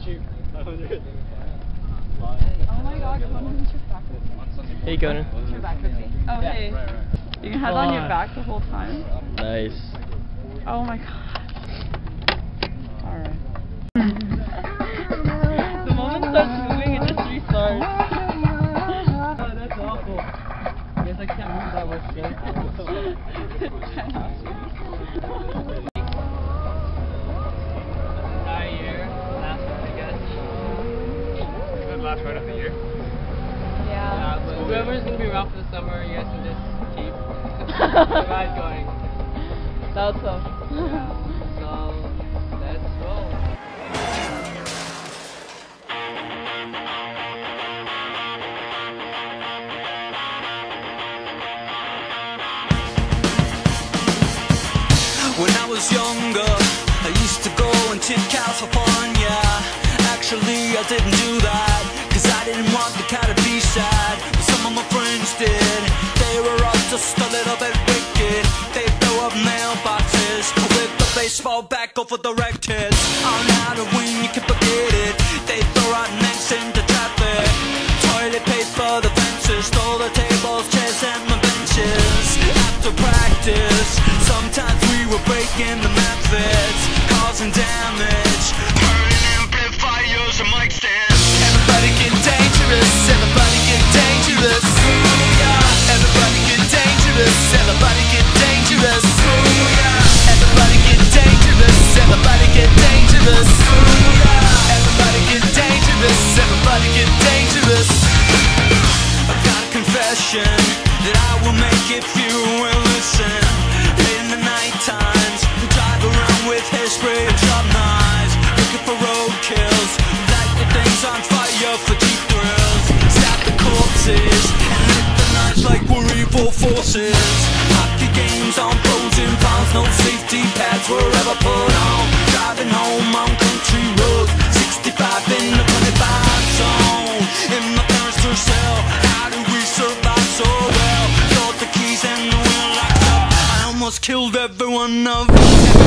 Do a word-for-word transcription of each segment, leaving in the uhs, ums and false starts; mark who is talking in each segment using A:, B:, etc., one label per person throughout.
A: cheap. five hundred.
B: Oh my god, Conan, is your back with me?
C: Hey, Conan.
B: Is your back with me? Oh,
A: Yeah,
B: hey.
A: right, right.
B: You can have it on your back the whole time?
C: Nice.
B: Oh my god. Alright. The moment it starts moving, it just restarts.
A: Oh, that's awful. I guess I can't move that much,
B: It cannot be.
A: Entire year, last one, I guess. Good last ride of the year.
B: Yeah.
A: Yeah, but whoever's gonna be around for the summer, you guys can just keep the ride going.
B: That's tough.
A: Yeah. So, let's roll.
D: When I was younger, I used to go and tip cows for fun, yeah. Actually, I didn't do that, cause I didn't want the cow to be sad. But some of my friends did. They were all just a little bit wicked. They'd throw up mailboxes with the baseball bat over the wrecked heads. On Halloween, you can forget it. They throw out necks into traffic. Toilet paper, the fences, stole the tables, chairs, and my benches. After practice, sometimes we were breaking the methods, causing damage, burning amplifiers and mic stands. Everybody get dangerous, everybody get dangerous. Yeah. Everybody get dangerous, everybody get dangerous. Yeah. Everybody get dangerous, everybody get dangerous. Yeah. Everybody get dangerous, everybody get dangerous. I've got a confession that I will make if you will listen. Late in the night times, we drive around with hairspray and sharp knives, looking for roadkills, light the things on fire for cheap thrills, stab the corpses, and lit the nights like we're evil forces. Hockey games on frozen ponds, no safety pads were ever put on. Driving home on country roads, sixty-five in the twenty-five zone. In my parents' cell, how do we survive so well? Got the keys and the wheel locked up. I almost killed every one of them.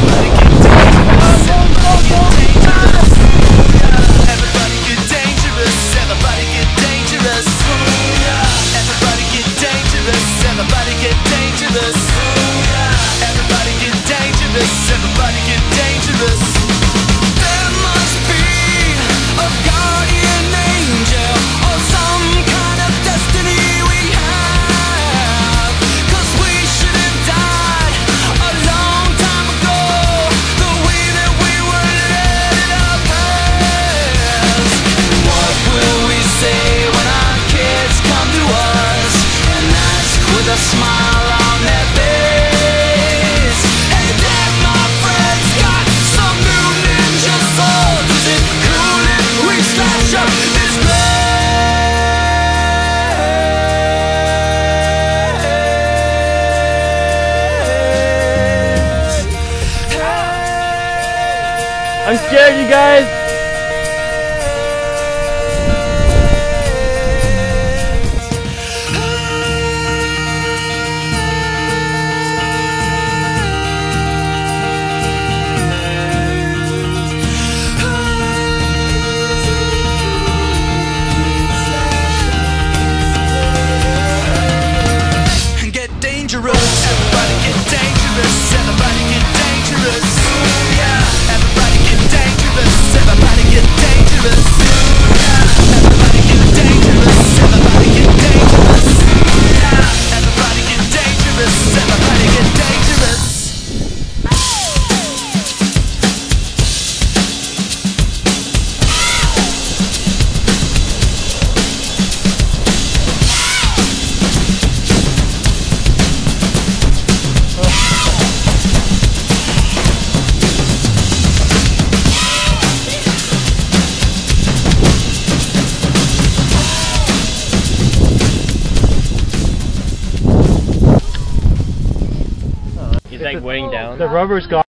D: Everybody get dangerous. Everybody get dangerous. Everybody get dangerous. Everybody get dangerous. Everybody get dangerous. Everybody get dangerous. There must be a guardian angel or some kind of destiny we have, 'cause we should have died a long time ago, the way that we were led in our past. What will we say when our kids come to us and ask with a smile on their face, hey Dad, my friend's got some new ninja swords, is it cool if we slash up this place?
C: I'm scared, you guys.
D: Get dangerous, everybody get dangerous, everybody get dangerous. Yeah, everybody get dangerous, everybody get dangerous. Yeah, everybody get dangerous, everybody get dangerous. Yeah, everybody get dangerous, everybody get dangerous.
C: He's like weighing down.
A: The rubber's gone.